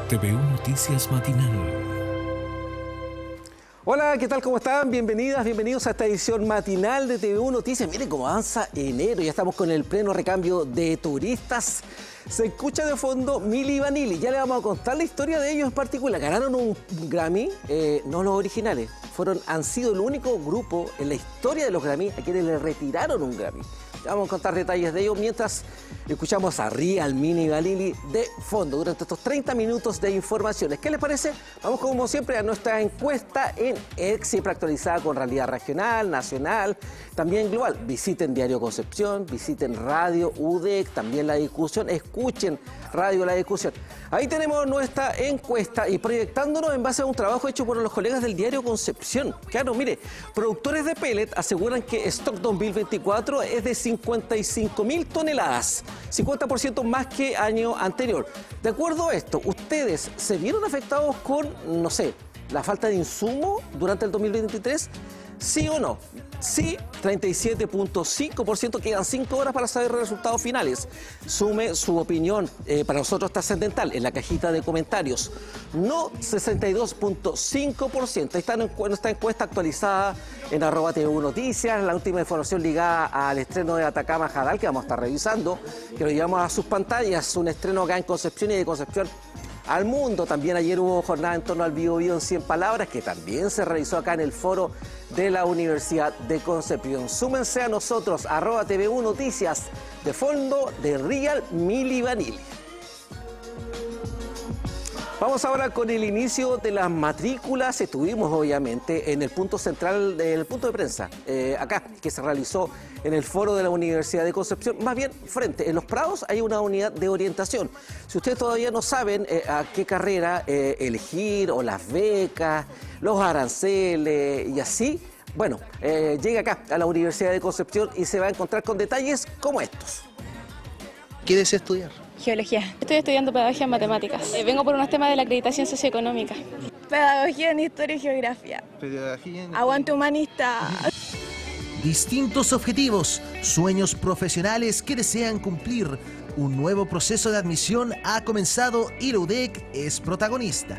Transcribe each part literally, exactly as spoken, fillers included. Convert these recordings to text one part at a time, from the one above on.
T V U Noticias Matinal. Hola, ¿qué tal? ¿Cómo están? Bienvenidas, bienvenidos a esta edición matinal de T V U Noticias. Miren cómo avanza enero, ya estamos con el pleno recambio de turistas. Se escucha de fondo Milli Vanilli, ya le vamos a contar la historia de ellos en particular. Ganaron un Grammy, eh, no los originales, fueron, han sido el único grupo en la historia de los Grammy a quienes le retiraron un Grammy. Vamos a contar detalles de ello mientras escuchamos a Real Milli Vanilli de fondo durante estos treinta minutos de informaciones. ¿Qué les parece? Vamos como siempre a nuestra encuesta en X, siempre actualizada con realidad regional, nacional, también global. Visiten Diario Concepción, visiten Radio U D E C, también La Discusión, escuchen Radio La Discusión. Ahí tenemos nuestra encuesta y proyectándonos en base a un trabajo hecho por los colegas del Diario Concepción. Claro, mire, productores de pellet aseguran que stock dos mil veinticuatro es de cincuenta y cinco mil toneladas, cincuenta por ciento más que año anterior. De acuerdo a esto, ¿ustedes se vieron afectados con, no sé, la falta de insumo durante el dos mil veintitrés? ¿Sí o no? Sí, treinta y siete punto cinco por ciento, quedan cinco horas para saber los resultados finales. Sume su opinión, eh, para nosotros trascendental, en la cajita de comentarios. No, sesenta y dos punto cinco por ciento. Ahí está nuestra encuesta actualizada en arroba T V U Noticias, la última información ligada al estreno de Atacama Jadal, que vamos a estar revisando, que lo llevamos a sus pantallas, un estreno acá en Concepción y de Concepción al mundo. También ayer hubo jornada en torno al Bio Bio en cien palabras, que también se realizó acá en el foro de la Universidad de Concepción. Súmense a nosotros, arroba T V U Noticias, de fondo de Real Milli Vanilli. Vamos ahora con el inicio de las matrículas. Estuvimos obviamente en el punto central del punto de prensa, eh, acá, que se realizó en el foro de la Universidad de Concepción. Más bien, frente, en Los Prados hay una unidad de orientación. Si ustedes todavía no saben eh, a qué carrera eh, elegir, o las becas, los aranceles y así, bueno, eh, llega acá a la Universidad de Concepción y se va a encontrar con detalles como estos. ¿Qué desea estudiar? Geología. Estoy estudiando pedagogía en matemáticas. Eh, vengo por unos temas de la acreditación socioeconómica. Pedagogía en historia y geografía. Pedagogía en... Aguante humanista. Distintos objetivos, sueños profesionales que desean cumplir. Un nuevo proceso de admisión ha comenzado y la U D E C es protagonista.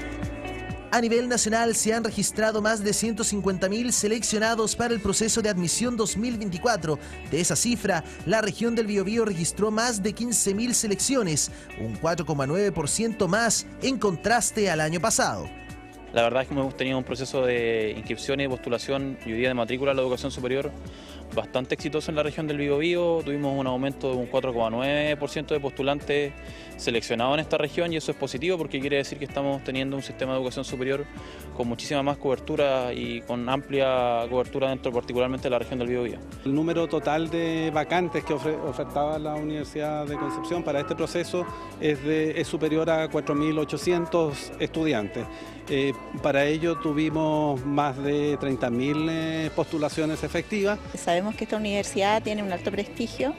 A nivel nacional se han registrado más de ciento cincuenta mil seleccionados para el proceso de admisión dos mil veinticuatro. De esa cifra, la región del Biobío registró más de quince mil selecciones, un cuatro coma nueve por ciento más en contraste al año pasado. La verdad es que hemos tenido un proceso de inscripción y postulación y hoy día de matrícula a la educación superior bastante exitoso en la región del Biobío. Tuvimos un aumento de un cuatro coma nueve por ciento de postulantes seleccionados en esta región y eso es positivo porque quiere decir que estamos teniendo un sistema de educación superior con muchísima más cobertura y con amplia cobertura dentro particularmente de la región del Biobío. El número total de vacantes que ofertaba la Universidad de Concepción para este proceso es, de, es superior a cuatro mil ochocientos estudiantes. Eh, para ello tuvimos más de treinta mil eh, postulaciones efectivas. Sabemos que esta universidad tiene un alto prestigio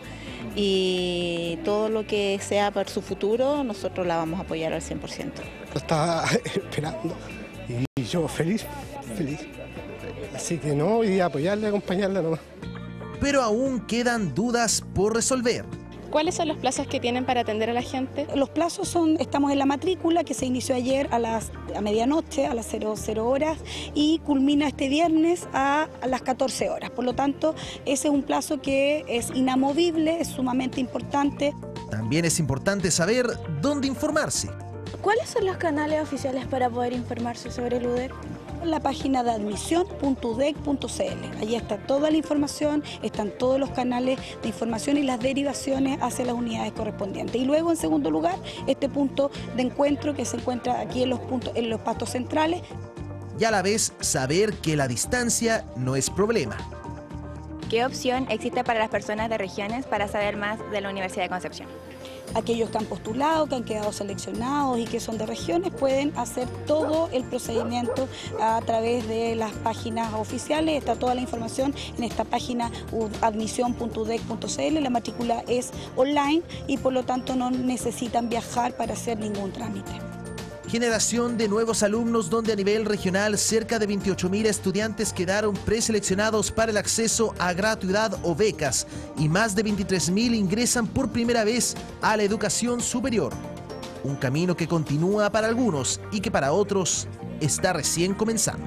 y todo lo que sea para su futuro nosotros la vamos a apoyar al cien por ciento. Estaba esperando y yo feliz, feliz. Así que no, hoy día apoyarla, acompañarla nomás. Pero aún quedan dudas por resolver. ¿Cuáles son los plazos que tienen para atender a la gente? Los plazos son, estamos en la matrícula que se inició ayer a las a medianoche, a las cero cero horas y culmina este viernes a, a las catorce horas. Por lo tanto, ese es un plazo que es inamovible, es sumamente importante. También es importante saber dónde informarse. ¿Cuáles son los canales oficiales para poder informarse sobre el U D E C? La página de admisión punto u d e c punto c l. Allí está toda la información, están todos los canales de información y las derivaciones hacia las unidades correspondientes. Y luego, en segundo lugar, este punto de encuentro que se encuentra aquí en los, puntos, en los pastos centrales. Y a la vez, saber que la distancia no es problema. ¿Qué opción existe para las personas de regiones para saber más de la Universidad de Concepción? Aquellos que han postulado, que han quedado seleccionados y que son de regiones pueden hacer todo el procedimiento a través de las páginas oficiales. Está toda la información en esta página admisión punto u d e c punto c l. La matrícula es online y por lo tanto no necesitan viajar para hacer ningún trámite. Generación de nuevos alumnos donde a nivel regional cerca de veintiocho mil estudiantes quedaron preseleccionados para el acceso a gratuidad o becas y más de veintitrés mil ingresan por primera vez a la educación superior. Un camino que continúa para algunos y que para otros está recién comenzando.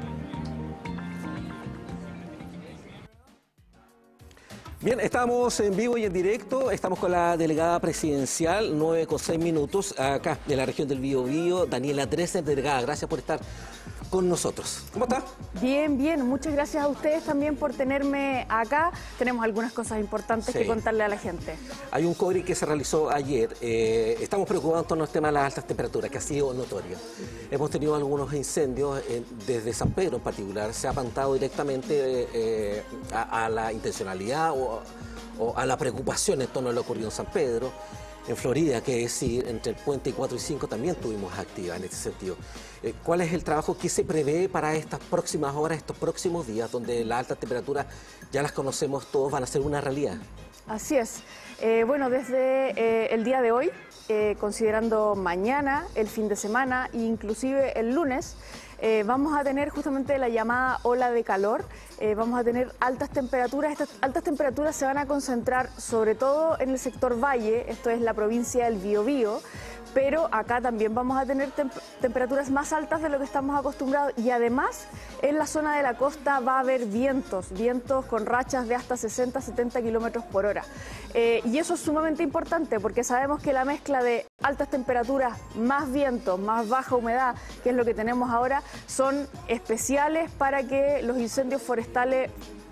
Bien, estamos en vivo y en directo, estamos con la delegada presidencial, nueve con seis minutos, acá de la región del Biobío, Daniela Dresner, delegada, gracias por estar con nosotros. ¿Cómo está? Bien, bien, muchas gracias a ustedes también por tenerme acá. Tenemos algunas cosas importantes sí. que contarle a la gente. Hay un COVID que se realizó ayer, eh, estamos preocupados en torno al tema de las altas temperaturas, que ha sido notorio. Hemos tenido algunos incendios, eh, desde San Pedro en particular, se ha apuntado directamente eh, a, a la intencionalidad o o a la preocupación en torno a lo ocurrido en San Pedro. En Florida, que decir, entre el puente cuatro y cinco también tuvimos activa en este sentido. Eh, ¿Cuál es el trabajo que se prevé para estas próximas horas, estos próximos días, donde las altas temperaturas ya las conocemos todos, van a ser una realidad? Así es. Eh, bueno, desde eh, el día de hoy, eh, considerando mañana, el fin de semana e inclusive el lunes, Eh, vamos a tener justamente la llamada ola de calor, eh, vamos a tener altas temperaturas. Estas altas temperaturas se van a concentrar sobre todo en el sector valle, esto es la provincia del Biobío, pero acá también vamos a tener temp temperaturas más altas de lo que estamos acostumbrados y además en la zona de la costa va a haber vientos, vientos con rachas de hasta sesenta a setenta kilómetros por hora. Eh, y eso es sumamente importante porque sabemos que la mezcla de altas temperaturas, más vientos, más baja humedad, que es lo que tenemos ahora, son especiales para que los incendios forestales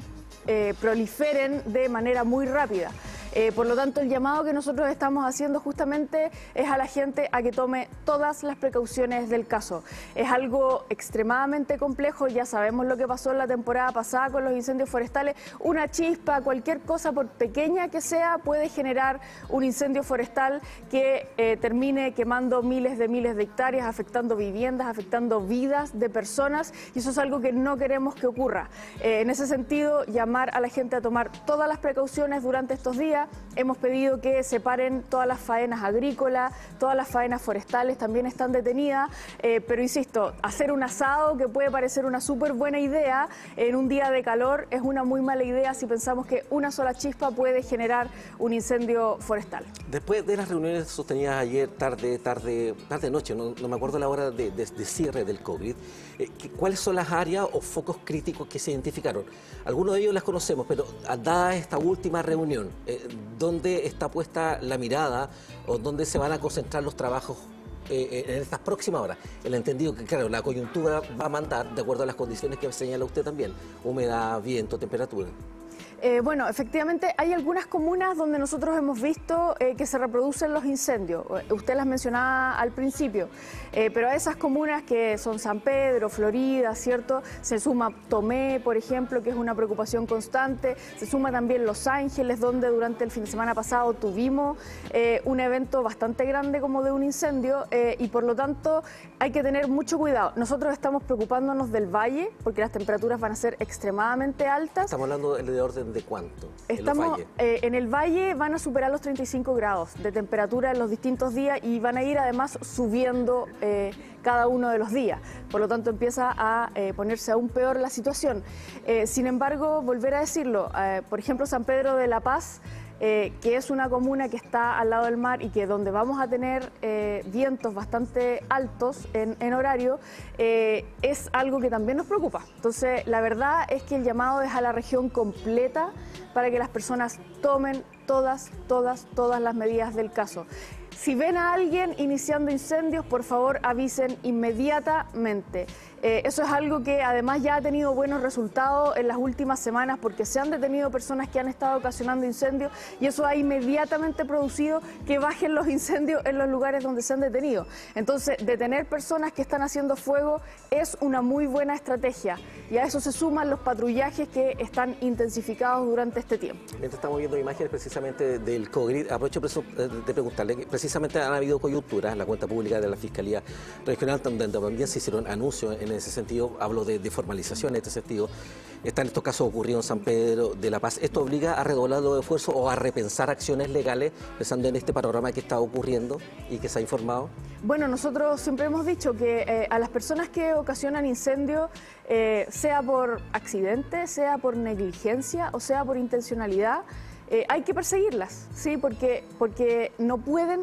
eh, proliferen de manera muy rápida. Eh, por lo tanto, el llamado que nosotros estamos haciendo justamente es a la gente a que tome todas las precauciones del caso. Es algo extremadamente complejo, ya sabemos lo que pasó en la temporada pasada con los incendios forestales. Una chispa, cualquier cosa, por pequeña que sea, puede generar un incendio forestal que eh, termine quemando miles de miles de hectáreas, afectando viviendas, afectando vidas de personas, y eso es algo que no queremos que ocurra. Eh, en ese sentido, llamar a la gente a tomar todas las precauciones durante estos días. Hemos pedido que se paren todas las faenas agrícolas, todas las faenas forestales también están detenidas, eh, pero insisto, hacer un asado que puede parecer una súper buena idea en un día de calor es una muy mala idea si pensamos que una sola chispa puede generar un incendio forestal. Después de las reuniones sostenidas ayer, tarde, tarde, tarde noche, no, no me acuerdo la hora de, de, de cierre del COVID, eh, ¿cuáles son las áreas o focos críticos que se identificaron? Algunos de ellos las conocemos, pero dada esta última reunión, eh, ¿dónde está puesta la mirada o dónde se van a concentrar los trabajos eh, en estas próximas horas? El entendido que, claro, la coyuntura va a mandar de acuerdo a las condiciones que señala usted también, humedad, viento, temperatura. Eh, bueno, efectivamente hay algunas comunas donde nosotros hemos visto eh, que se reproducen los incendios. Usted las mencionaba al principio, eh, pero a esas comunas que son San Pedro, Florida, ¿cierto? Se suma Tomé, por ejemplo, que es una preocupación constante. Se suma también Los Ángeles, donde durante el fin de semana pasado tuvimos eh, un evento bastante grande como de un incendio eh, y por lo tanto hay que tener mucho cuidado. Nosotros estamos preocupándonos del valle porque las temperaturas van a ser extremadamente altas. Estamos hablando de orden de cuánto. Estamos en, eh, en el valle van a superar los treinta y cinco grados de temperatura en los distintos días y van a ir además subiendo eh, cada uno de los días. Por lo tanto empieza a eh, ponerse aún peor la situación. Eh, sin embargo, volver a decirlo, eh, por ejemplo San Pedro de la Paz, Eh, que es una comuna que está al lado del mar y que donde vamos a tener eh, vientos bastante altos en, en horario, eh, es algo que también nos preocupa. Entonces, la verdad es que el llamado es a la región completa para que las personas tomen todas, todas, todas las medidas del caso. Si ven a alguien iniciando incendios, por favor avisen inmediatamente. Eh, eso es algo que además ya ha tenido buenos resultados en las últimas semanas porque se han detenido personas que han estado ocasionando incendios y eso ha inmediatamente producido que bajen los incendios en los lugares donde se han detenido. Entonces, detener personas que están haciendo fuego es una muy buena estrategia y a eso se suman los patrullajes que están intensificados durante este tiempo. Mientras estamos viendo imágenes precisamente del COVID, aprovecho de preguntarle, precisamente han habido coyunturas, la cuenta pública de la Fiscalía Regional, donde también se hicieron anuncios en ese sentido, hablo de, de formalización en este sentido. Están estos casos ocurridos en San Pedro de la Paz. ¿Esto obliga a redoblar los esfuerzos o a repensar acciones legales pensando en este panorama que está ocurriendo y que se ha informado? Bueno, nosotros siempre hemos dicho que eh, a las personas que ocasionan incendios, eh, sea por accidente, sea por negligencia o sea por intencionalidad, eh, hay que perseguirlas, ¿sí? Porque, porque no pueden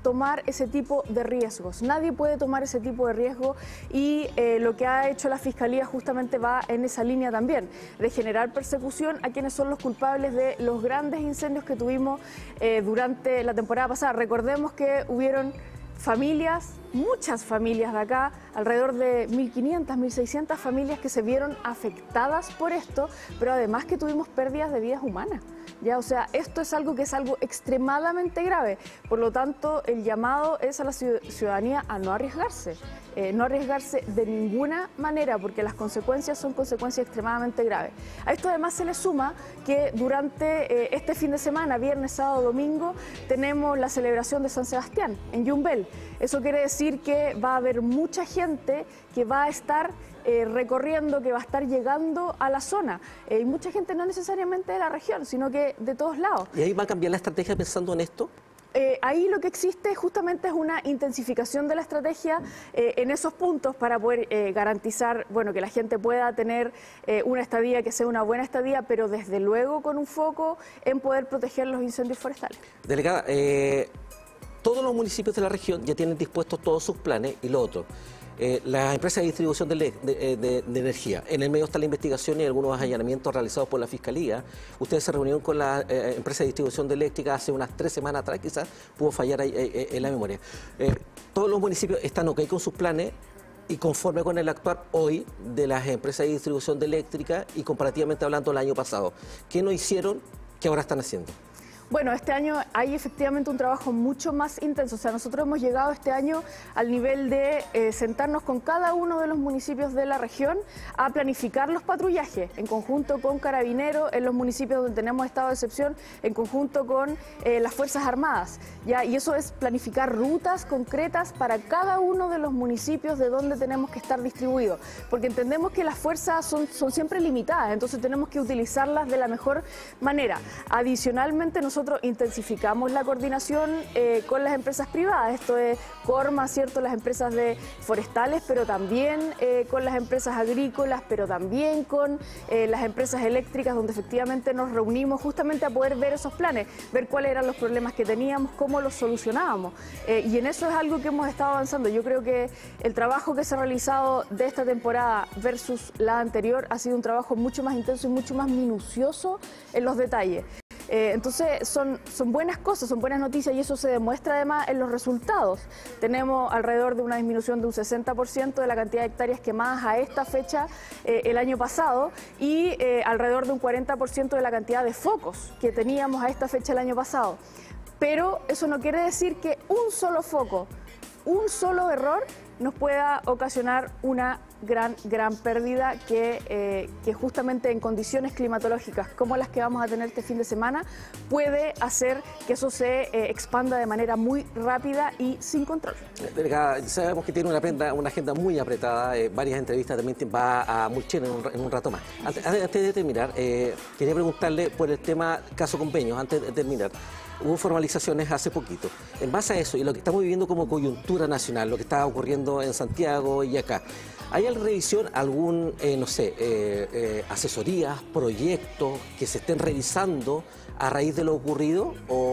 tomar ese tipo de riesgos. Nadie puede tomar ese tipo de riesgo y eh, lo que ha hecho la Fiscalía justamente va en esa línea también, de generar persecución a quienes son los culpables de los grandes incendios que tuvimos eh, durante la temporada pasada. Recordemos que hubieron familias, muchas familias de acá, alrededor de mil quinientas, mil seiscientas familias que se vieron afectadas por esto, pero además que tuvimos pérdidas de vidas humanas. Ya, o sea, esto es algo que es algo extremadamente grave. Por lo tanto, el llamado es a la ciudadanía a no arriesgarse, eh, no arriesgarse de ninguna manera, porque las consecuencias son consecuencias extremadamente graves. A esto además se le suma que durante eh, este fin de semana, viernes, sábado, domingo, tenemos la celebración de San Sebastián en Yumbel. Eso quiere decir que va a haber mucha gente que va a estar eh, recorriendo, que va a estar llegando a la zona. Eh, y mucha gente no necesariamente de la región, sino que de todos lados. ¿Y ahí va a cambiar la estrategia pensando en esto? Eh, ahí lo que existe justamente es una intensificación de la estrategia eh, en esos puntos para poder eh, garantizar, bueno, que la gente pueda tener eh, una estadía que sea una buena estadía, pero desde luego con un foco en poder proteger los incendios forestales. Delegada, eh, todos los municipios de la región ya tienen dispuestos todos sus planes y lo otro. Eh, las empresas de distribución de, de, de, de energía. En el medio está la investigación y algunos allanamientos realizados por la Fiscalía. Ustedes se reunieron con la eh, empresa de distribución de eléctrica hace unas tres semanas atrás, quizás pudo fallar ahí, eh, en la memoria. Eh, todos los municipios están ok con sus planes y conforme con el actuar hoy de las empresas de distribución de eléctrica y comparativamente hablando del año pasado. ¿Qué no hicieron que ahora están haciendo? Bueno, este año hay efectivamente un trabajo mucho más intenso. O sea, nosotros hemos llegado este año al nivel de eh, sentarnos con cada uno de los municipios de la región a planificar los patrullajes en conjunto con Carabineros, en los municipios donde tenemos estado de excepción, en conjunto con eh, las Fuerzas Armadas. ¿Ya? Y eso es planificar rutas concretas para cada uno de los municipios de donde tenemos que estar distribuidos. Porque entendemos que las fuerzas son, son siempre limitadas, entonces tenemos que utilizarlas de la mejor manera. Adicionalmente, nosotros Nosotros intensificamos la coordinación eh, con las empresas privadas, esto es Corma, ¿cierto? Las empresas de forestales, pero también eh, con las empresas agrícolas, pero también con eh, las empresas eléctricas, donde efectivamente nos reunimos justamente a poder ver esos planes, ver cuáles eran los problemas que teníamos, cómo los solucionábamos. Eh, y en eso es algo que hemos estado avanzando. Yo creo que el trabajo que se ha realizado de esta temporada versus la anterior ha sido un trabajo mucho más intenso y mucho más minucioso en los detalles. Eh, entonces son, son buenas cosas, son buenas noticias y eso se demuestra además en los resultados. Tenemos alrededor de una disminución de un sesenta por ciento de la cantidad de hectáreas quemadas a esta fecha eh, el año pasado y eh, alrededor de un cuarenta por ciento de la cantidad de focos que teníamos a esta fecha el año pasado. Pero eso no quiere decir que un solo foco, un solo error nos pueda ocasionar una gran, gran pérdida que, eh, que justamente en condiciones climatológicas como las que vamos a tener este fin de semana puede hacer que eso se eh, expanda de manera muy rápida y sin control. Delegada, sabemos que tiene una agenda, una agenda muy apretada, eh, varias entrevistas, también va a Mulchen en un, en un rato más. Antes, antes de terminar, eh, quería preguntarle por el tema caso convenios, antes de terminar. Hubo formalizaciones hace poquito. En base a eso y lo que estamos viviendo como coyuntura nacional, lo que está ocurriendo en Santiago y acá, ¿hay en revisión algún, eh, no sé, eh, eh, asesorías, proyectos que se estén revisando a raíz de lo ocurrido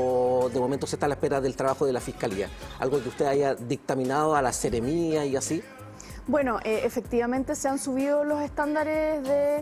o de momento se está a la espera del trabajo de la Fiscalía? ¿Algo que usted haya dictaminado a la Seremía y así? Bueno, eh, efectivamente se han subido los estándares de,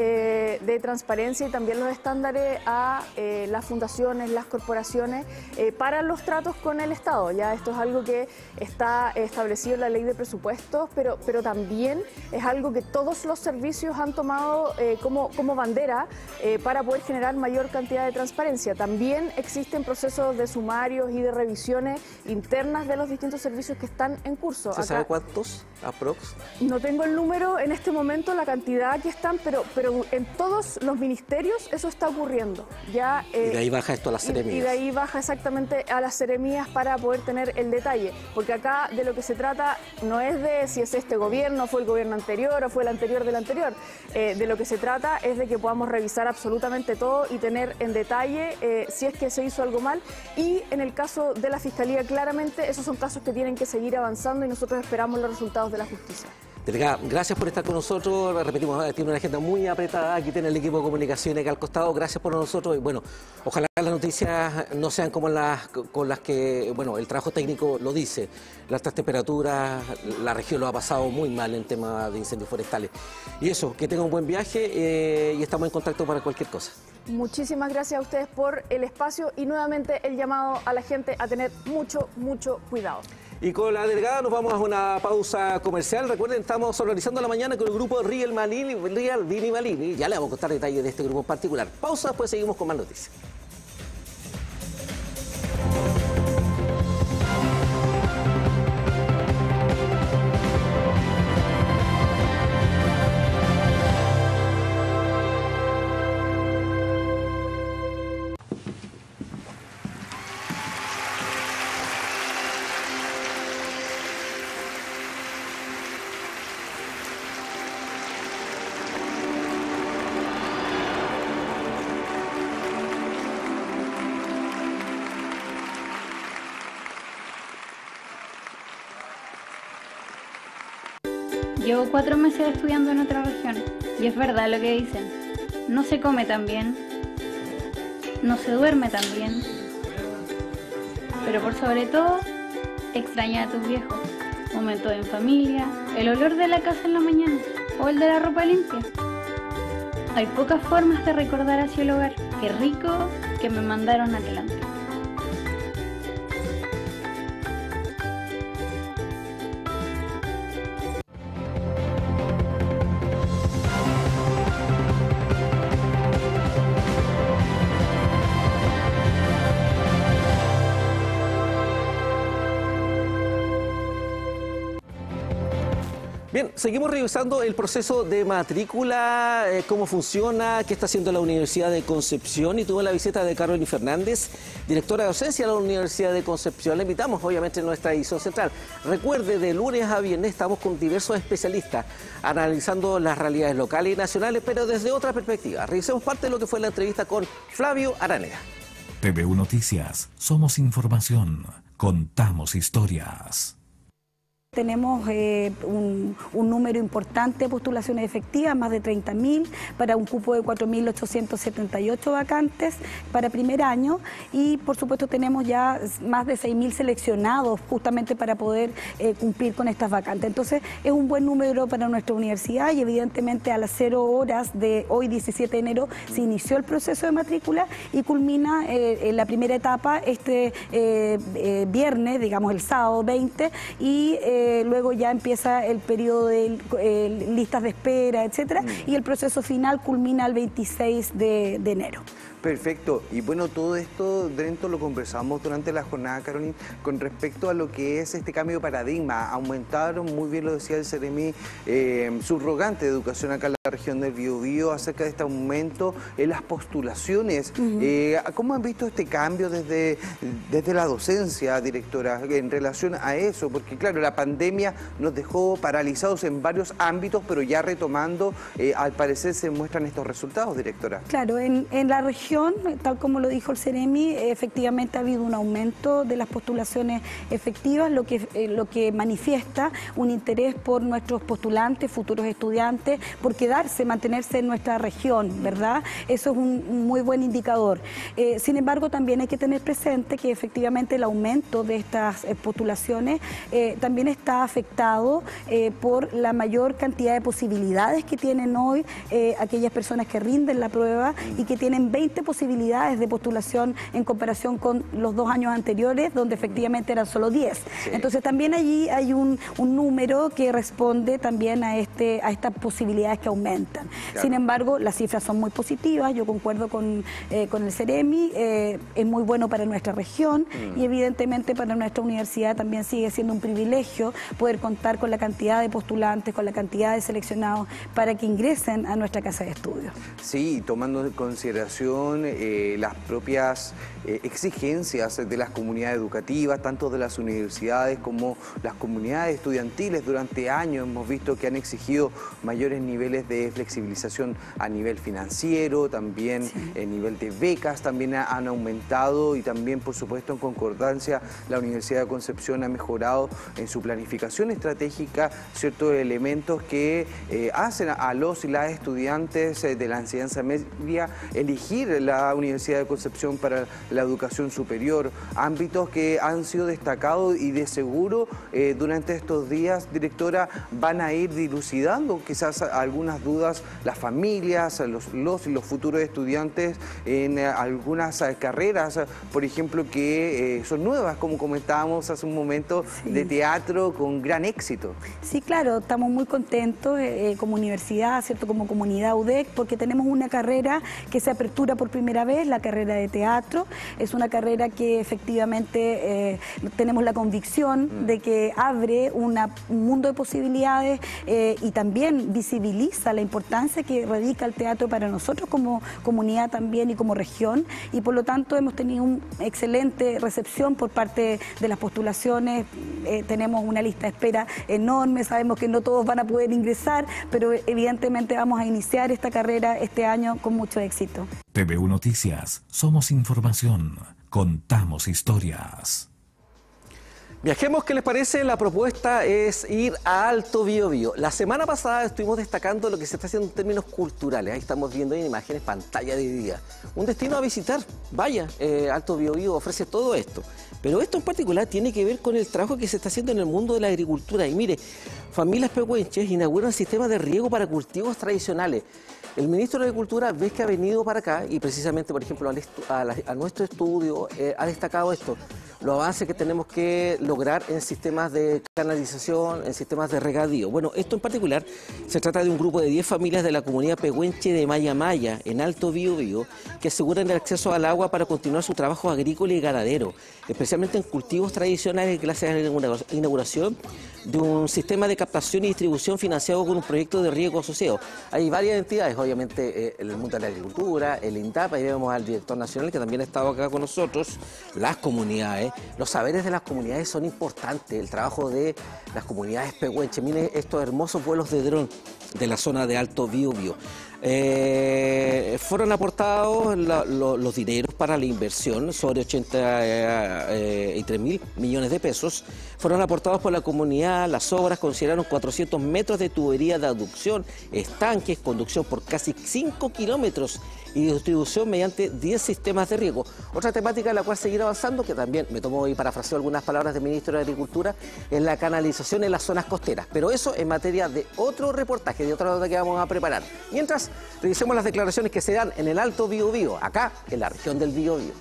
eh, de transparencia y también los estándares a eh, las fundaciones, las corporaciones, eh, para los tratos con el Estado. Ya esto es algo que está establecido en la ley de presupuestos, pero, pero también es algo que todos los servicios han tomado eh, como, como bandera eh, para poder generar mayor cantidad de transparencia. También existen procesos de sumarios y de revisiones internas de los distintos servicios que están en curso. ¿Se sabe cuántos? ¿Aprox? No tengo el número en este momento, la cantidad que están, pero, pero en todos los ministerios eso está ocurriendo. Ya, eh, y de ahí baja esto a las seremías. Y, y de ahí baja exactamente a las seremías para poder tener el detalle. Porque acá de lo que se trata no es de si es este gobierno, fue el gobierno anterior o fue el anterior del anterior. Eh, de lo que se trata es de que podamos revisar absolutamente todo y tener en detalle eh, si es que se hizo algo mal. Y en el caso de la Fiscalía, claramente esos son casos que tienen que seguir avanzando y nosotros esperamos los resultados de la justicia. Delegada, gracias por estar con nosotros. Repetimos, tiene una agenda muy apretada. Aquí tiene el equipo de comunicaciones acá al costado. Gracias por nosotros. Y bueno, ojalá las noticias no sean como las con las que, bueno, el trabajo técnico lo dice. Las altas temperaturas, la región lo ha pasado muy mal en tema de incendios forestales. Y eso, que tengan un buen viaje eh, y estamos en contacto para cualquier cosa. Muchísimas gracias a ustedes por el espacio y nuevamente el llamado a la gente a tener mucho, mucho cuidado. Y con la delegada nos vamos a una pausa comercial. Recuerden, estamos organizando la mañana con el grupo Real Malini, Real Vini Malini. Ya le vamos a contar detalles de este grupo en particular. Pausa, después seguimos con más noticias. Llevo cuatro meses estudiando en otra región y es verdad lo que dicen. No se come tan bien, no se duerme tan bien, pero por sobre todo, extraña a tus viejos. Momentos en familia, el olor de la casa en la mañana o el de la ropa limpia. Hay pocas formas de recordar hacia el hogar. Qué rico que me mandaron adelante. Bien, seguimos revisando el proceso de matrícula, eh, cómo funciona, qué está haciendo la Universidad de Concepción y tuvo la visita de Carolyn Fernández, directora de docencia de la Universidad de Concepción. La invitamos obviamente en nuestra edición central. Recuerde, de lunes a viernes estamos con diversos especialistas analizando las realidades locales y nacionales, pero desde otra perspectiva. Revisemos parte de lo que fue la entrevista con Flavio Araneda. T V U Noticias, somos información, contamos historias. Tenemos eh, un, un número importante de postulaciones efectivas, más de treinta mil, para un cupo de cuatro mil ochocientos setenta y ocho vacantes para primer año y por supuesto tenemos ya más de seis mil seleccionados justamente para poder eh, cumplir con estas vacantes. Entonces es un buen número para nuestra universidad y evidentemente a las cero horas de hoy, diecisiete de enero, se inició el proceso de matrícula y culmina eh, en la primera etapa este eh, eh, viernes, digamos el sábado veinte, y eh, Eh, luego ya empieza el periodo de eh, listas de espera, etcétera, y el proceso final culmina el veintiséis de enero. Perfecto. Y bueno, todo esto, Drento, lo conversamos durante la jornada, Carolyn, con respecto a lo que es este cambio de paradigma. Aumentaron, muy bien lo decía el Ceremi, eh, subrogante de educación acá en la región del Biobío, acerca de este aumento en las postulaciones. Uh-huh. eh, ¿Cómo han visto este cambio desde, desde la docencia, directora, en relación a eso? Porque claro, la pandemia nos dejó paralizados en varios ámbitos, pero ya retomando, eh, al parecer se muestran estos resultados, directora. Claro, en, en la región, tal como lo dijo el Ceremi, efectivamente ha habido un aumento de las postulaciones efectivas, lo que, eh, lo que manifiesta un interés por nuestros postulantes, futuros estudiantes, por quedarse, mantenerse en nuestra región, ¿verdad? Eso es un, un muy buen indicador. Eh, sin embargo, también hay que tener presente que efectivamente el aumento de estas eh, postulaciones eh, también está afectado eh, por la mayor cantidad de posibilidades que tienen hoy eh, aquellas personas que rinden la prueba y que tienen veinte posibilidades de postulación en comparación con los dos años anteriores, donde efectivamente eran solo diez. Sí. Entonces también allí hay un, un número que responde también a, este, a estas posibilidades que aumentan. Claro. Sin embargo, las cifras son muy positivas, yo concuerdo con, eh, con el Ceremi, eh, es muy bueno para nuestra región mm. y evidentemente para nuestra universidad también sigue siendo un privilegio poder contar con la cantidad de postulantes, con la cantidad de seleccionados para que ingresen a nuestra casa de estudios. Sí, tomando en consideración con eh, las propias eh, exigencias de las comunidades educativas, tanto de las universidades como las comunidades estudiantiles. Durante años hemos visto que han exigido mayores niveles de flexibilización a nivel financiero, también sí. en nivel de becas también han aumentado, y también, por supuesto, en concordancia, la Universidad de Concepción ha mejorado en su planificación estratégica ciertos elementos que eh, hacen a los y las estudiantes de la enseñanza media elegir la Universidad de Concepción para la educación superior, ámbitos que han sido destacados y de seguro eh, durante estos días, directora, van a ir dilucidando quizás algunas dudas las familias, los, los y los futuros estudiantes en eh, algunas eh, carreras, por ejemplo, que eh, son nuevas, como comentábamos hace un momento, sí. de teatro con gran éxito. Sí, claro, estamos muy contentos eh, como universidad, ¿cierto? Como comunidad U D E C, porque tenemos una carrera que se apertura por primera vez, la carrera de teatro. Es una carrera que efectivamente eh, tenemos la convicción mm. de que abre una, un mundo de posibilidades eh, y también visibiliza la importancia que radica el teatro para nosotros como comunidad también y como región, y por lo tanto hemos tenido una excelente recepción por parte de las postulaciones. Eh, tenemos una lista de espera enorme, sabemos que no todos van a poder ingresar, pero evidentemente vamos a iniciar esta carrera este año con mucho éxito. T V U Noticias, somos información, contamos historias. Viajemos, ¿qué les parece? La propuesta es ir a Alto Biobío. La semana pasada estuvimos destacando lo que se está haciendo en términos culturales. Ahí estamos viendo en imágenes, pantalla dividida. Un destino a visitar. Vaya, eh, Alto Biobío ofrece todo esto. Pero esto en particular tiene que ver con el trabajo que se está haciendo en el mundo de la agricultura. Y mire, familias pehuenches inauguran sistemas de riego para cultivos tradicionales. El ministro de Agricultura, ves que ha venido para acá y precisamente, por ejemplo, al a, la, a nuestro estudio eh, ha destacado esto, los avances que tenemos que lograr en sistemas de canalización, en sistemas de regadío. Bueno, esto en particular se trata de un grupo de diez familias de la comunidad pehuenche de Maya Maya, en Alto Biobío, que aseguran el acceso al agua para continuar su trabajo agrícola y ganadero, especialmente en cultivos tradicionales, gracias a la inauguración de un sistema de captación y distribución financiado con un proyecto de riego asociado. Hay varias entidades, obviamente, eh, el mundo de la agricultura, el INDAP, ahí vemos al director nacional que también ha estado acá con nosotros, las comunidades. Los saberes de las comunidades son importantes, el trabajo de las comunidades pehuenches. Miren estos hermosos vuelos de dron de la zona de Alto Biobío. Eh, fueron aportados la, lo, los dineros para la inversión, sobre ochenta y tres mil millones de pesos. Fueron aportados por la comunidad. Las obras consideraron cuatrocientos metros de tubería de aducción, estanques, conducción por casi cinco kilómetros y distribución mediante diez sistemas de riego. Otra temática en la cual seguir avanzando, que también me tomo y parafraseo algunas palabras del ministro de Agricultura, es la canalización en las zonas costeras. Pero eso en materia de otro reportaje, de otra nota que vamos a preparar. Mientras, revisemos las declaraciones que se dan en el Alto Biobío, acá en la región del Biobío.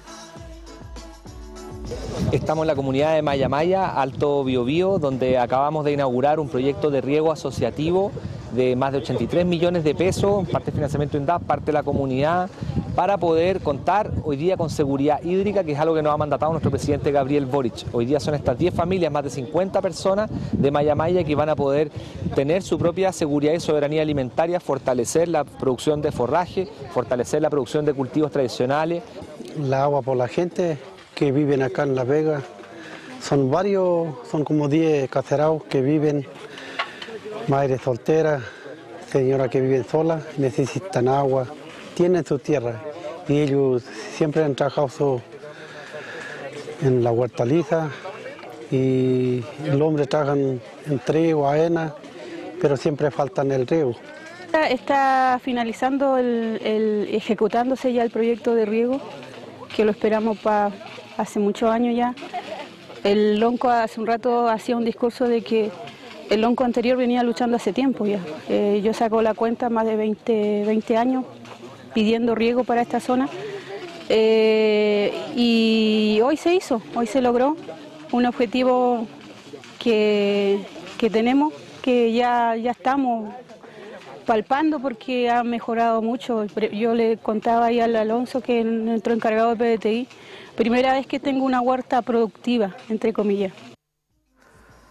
Estamos en la comunidad de Maya Maya, Alto Biobío, donde acabamos de inaugurar un proyecto de riego asociativo de más de ochenta y tres millones de pesos, parte de financiamiento INDAP, parte de la comunidad, para poder contar hoy día con seguridad hídrica, que es algo que nos ha mandatado nuestro presidente Gabriel Boric. Hoy día son estas diez familias, más de cincuenta personas de Maya Maya, que van a poder tener su propia seguridad y soberanía alimentaria, fortalecer la producción de forraje, fortalecer la producción de cultivos tradicionales. La agua por la gente que viven acá en La Vega, son varios, son como diez caserados que viven, madres solteras, señoras que viven solas, necesitan agua, tienen su tierra y ellos siempre han trabajado su, en la hortaliza y el hombre trabaja en, en trigo, avena, pero siempre faltan el riego. Está finalizando, el, el, ejecutándose ya el proyecto de riego, que lo esperamos para hace muchos años ya. El Lonco hace un rato hacía un discurso de que el Lonco anterior venía luchando hace tiempo ya. Eh, yo saco la cuenta, más de veinte, veinte años pidiendo riego para esta zona. Eh, y hoy se hizo, hoy se logró un objetivo que, que tenemos, que ya, ya estamos palpando porque ha mejorado mucho. Yo le contaba ahí al Alonso, que es nuestro encargado de P D T I, primera vez que tengo una huerta productiva, entre comillas.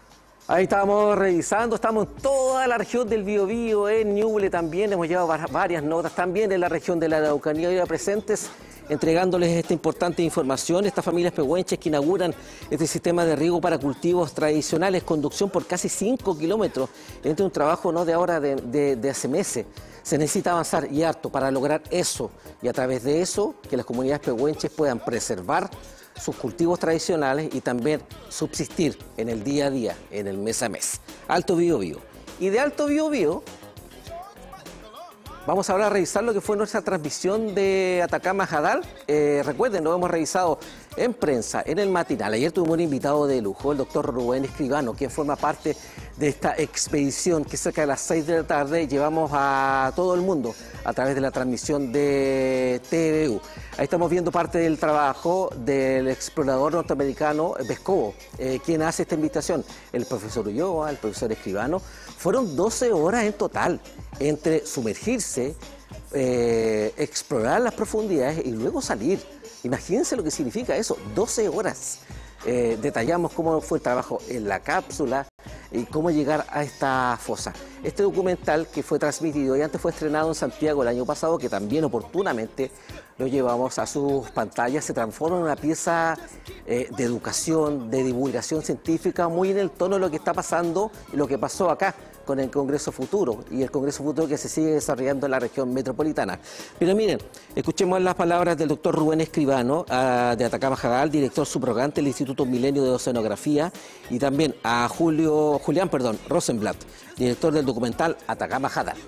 Ahí estamos revisando, estamos en toda la región del Biobío, en Ñuble también, hemos llevado varias notas, también en la región de la Araucanía, hoy presentes, entregándoles esta importante información. Estas familias pehuenches que inauguran este sistema de riego para cultivos tradicionales, conducción por casi cinco kilómetros, entre un trabajo no de ahora, de, de, de hace meses. Se necesita avanzar y harto para lograr eso, y a través de eso, que las comunidades pehuenches puedan preservar sus cultivos tradicionales y también subsistir en el día a día, en el mes a mes. Alto Biobío. Y de Alto Biobío vamos ahora a revisar lo que fue nuestra transmisión de Atacama Jadal. Eh, recuerden, lo hemos revisado en prensa, en el matinal. Ayer tuvimos un invitado de lujo, el doctor Rubén Escribano, quien forma parte de esta expedición que cerca de las seis de la tarde llevamos a todo el mundo a través de la transmisión de T V U. Ahí estamos viendo parte del trabajo del explorador norteamericano Vescovo, eh, quien hace esta invitación. El profesor Ulloa, el profesor Escribano. Fueron doce horas en total entre sumergirse, eh, explorar las profundidades y luego salir. Imagínense lo que significa eso, doce horas. Eh, detallamos cómo fue el trabajo en la cápsula y cómo llegar a esta fosa. Este documental que fue transmitido y antes fue estrenado en Santiago el año pasado, que también oportunamente lo llevamos a sus pantallas, se transforma en una pieza eh, de educación, de divulgación científica, muy en el tono de lo que está pasando y lo que pasó acá con el Congreso Futuro y el Congreso Futuro que se sigue desarrollando en la región metropolitana. Pero miren, escuchemos las palabras del doctor Rubén Escribano, uh, de Atacama Jadal, director subrogante del Instituto Milenio de Oceanografía, y también a Julio, Julián perdón, Rosenblatt, director del documental Atacama Jadal.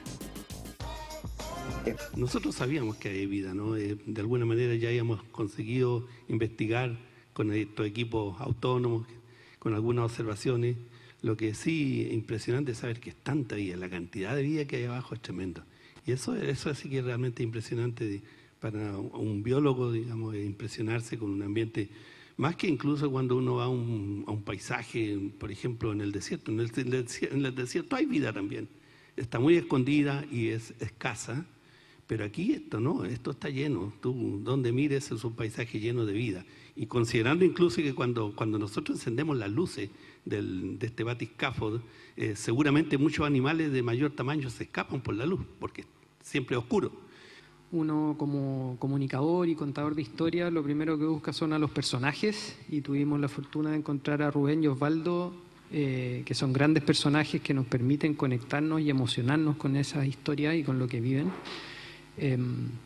Nosotros sabíamos que hay vida, ¿no? Eh, de alguna manera ya habíamos conseguido investigar con estos equipos autónomos, con algunas observaciones. Lo que sí es impresionante es saber que es tanta vida, la cantidad de vida que hay abajo es tremendo. Y eso, eso sí que es realmente impresionante para un biólogo, digamos, impresionarse con un ambiente, más que incluso cuando uno va a un, a un paisaje, por ejemplo, en el desierto. En el, en el desierto hay vida también. Está muy escondida y es escasa, pero aquí esto no, esto está lleno. Tú, donde mires, es un paisaje lleno de vida. Y considerando incluso que cuando, cuando nosotros encendemos las luces del, de este batiscafo, eh, seguramente muchos animales de mayor tamaño se escapan por la luz, porque siempre es oscuro. Uno como comunicador y contador de historia, lo primero que busca son a los personajes, y tuvimos la fortuna de encontrar a Rubén y Osvaldo, eh, que son grandes personajes que nos permiten conectarnos y emocionarnos con esas historias y con lo que viven. Eh,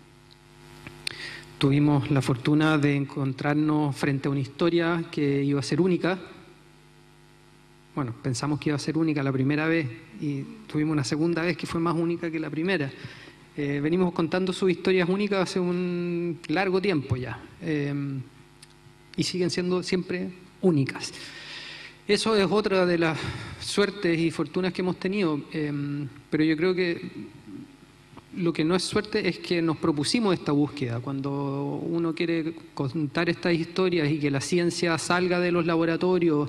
Tuvimos la fortuna de encontrarnos frente a una historia que iba a ser única. Bueno, pensamos que iba a ser única la primera vez y tuvimos una segunda vez que fue más única que la primera. Eh, venimos contando sus historias únicas hace un largo tiempo ya, eh, y siguen siendo siempre únicas. Eso es otra de las suertes y fortunas que hemos tenido, eh, pero yo creo que lo que no es suerte es que nos propusimos esta búsqueda. Cuando uno quiere contar estas historias y que la ciencia salga de los laboratorios.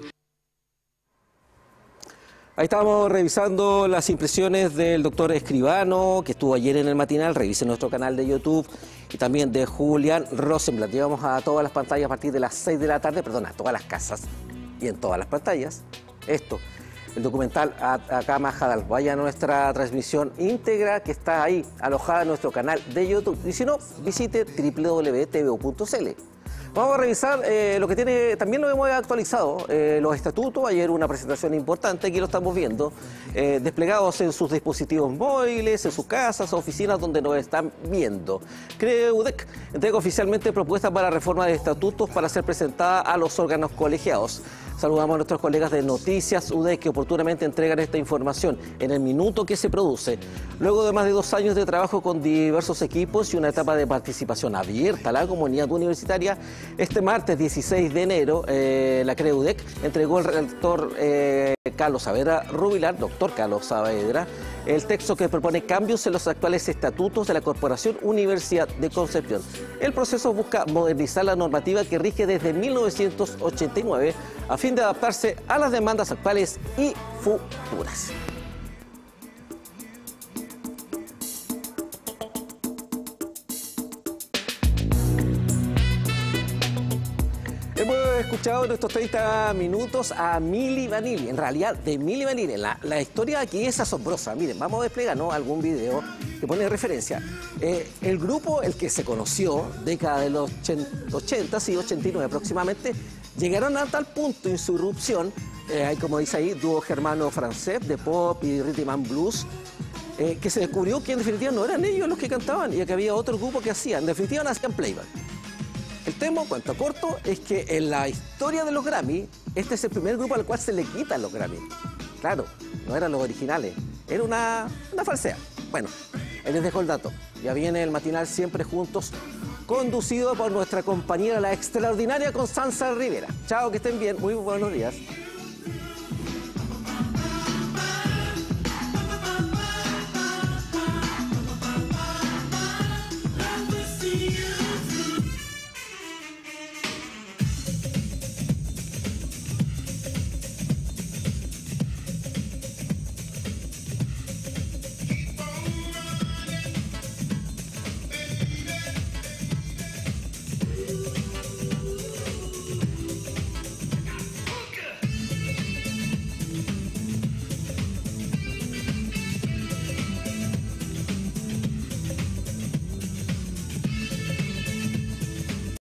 Ahí estábamos revisando las impresiones del doctor Escribano, que estuvo ayer en el matinal. Revisen nuestro canal de YouTube, y también de Julián Rosenblatt. Llevamos a todas las pantallas a partir de las seis de la tarde, perdón, a todas las casas y en todas las pantallas. Esto. El documental Atacama Jadal. Vaya a nuestra transmisión íntegra que está ahí alojada en nuestro canal de YouTube. Y si no, visite w w w punto t v u punto c l. Vamos a revisar eh, lo que tiene, también lo hemos actualizado, eh, los estatutos. Ayer una presentación importante, aquí lo estamos viendo, eh, desplegados en sus dispositivos móviles, en sus casas, oficinas donde nos están viendo. CREUDEC entrega oficialmente propuestas para reforma de estatutos para ser presentada a los órganos colegiados. Saludamos a nuestros colegas de Noticias U D E C que oportunamente entregan esta información en el minuto que se produce. Luego de más de dos años de trabajo con diversos equipos y una etapa de participación abierta a la comunidad universitaria, este martes dieciséis de enero eh, la CREUDEC entregó al rector eh, Carlos Saavedra Rubilar, doctor Carlos Saavedra, el texto que propone cambios en los actuales estatutos de la Corporación Universidad de Concepción. El proceso busca modernizar la normativa que rige desde mil novecientos ochenta y nueve a fin de adaptarse a las demandas actuales y futuras. Hemos escuchado en estos treinta minutos a Milli Vanilli, en realidad de Milli Vanilli. La, la historia aquí es asombrosa. Miren, vamos a desplegar, ¿no?, algún video que pone referencia. Eh, el grupo, el que se conoció, década de los ochenta, sí, ochenta y nueve aproximadamente, llegaron a tal punto en su irrupción, eh, hay como dice ahí, dúo germano-francés de pop y rhythm and blues, eh, que se descubrió que en definitiva no eran ellos los que cantaban y que había otro grupo que hacían. En definitiva no hacían playback. El tema, cuento corto, es que en la historia de los Grammy, este es el primer grupo al cual se le quitan los Grammy. Claro, no eran los originales, era una, una falsea. Bueno, ahí les dejo el dato. Ya viene el matinal Siempre Juntos, conducido por nuestra compañera, la extraordinaria Constanza Rivera. Chao, que estén bien, muy buenos días.